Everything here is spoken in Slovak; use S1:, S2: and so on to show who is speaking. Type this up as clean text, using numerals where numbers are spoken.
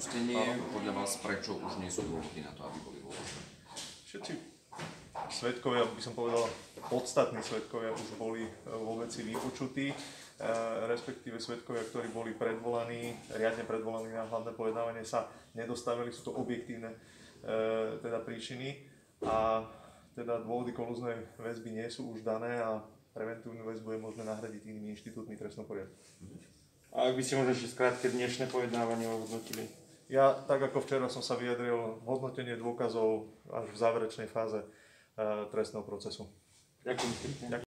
S1: prepustenie. Podľa vás prečo už nie sú dôvody na to, aby boli uložené?
S2: Všetci svedkovia, by som povedal, podstatní svedkovia už boli vo veci vypočutí, respektíve svedkovia, ktorí boli riadne predvolaní na hlavné pojednávanie, sa nedostavili, sú to objektívne teda príčiny a teda dôvody kolúznej väzby nie sú už dané a preventívnu väzbu je možné nahradiť inými inštitútmi trestného poriadku.
S3: A ak by ste možno ešte skrátke dnešné pojednávanie ohodnotili?
S2: Ja, tak ako včera som sa vyjadril, hodnotenie dôkazov až v záverečnej fáze trestného procesu.
S3: Ďakujem.